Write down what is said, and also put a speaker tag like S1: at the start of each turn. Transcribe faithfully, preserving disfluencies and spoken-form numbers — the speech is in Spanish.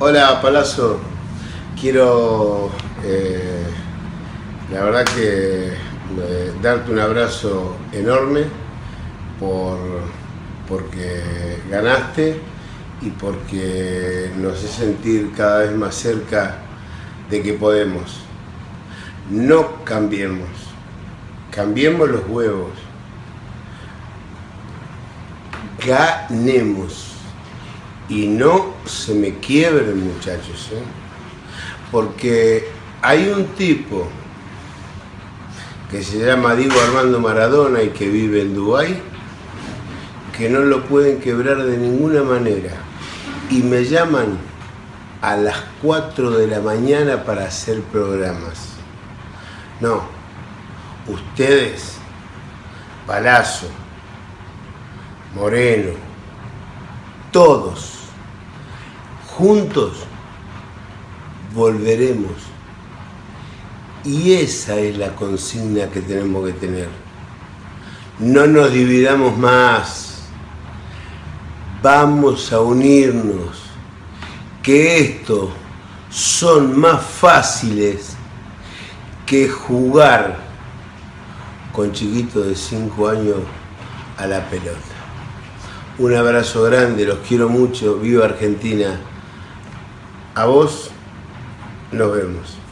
S1: Hola Palazzo, quiero eh, la verdad que eh, darte un abrazo enorme por, porque ganaste y porque nos hace sentir cada vez más cerca de que podemos. No cambiemos, cambiemos los huevos, ganemos. Y no se me quiebren, muchachos, ¿eh? Porque hay un tipo que se llama Diego Armando Maradona y que vive en Dubái, que no lo pueden quebrar de ninguna manera. Y me llaman a las cuatro de la mañana para hacer programas. No, ustedes, Palazzo, Moreno, todos, juntos, volveremos. Y esa es la consigna que tenemos que tener. No nos dividamos más. Vamos a unirnos. Que estos son más fáciles que jugar con chiquitos de cinco años a la pelota. Un abrazo grande, los quiero mucho, viva Argentina. A vos, nos vemos.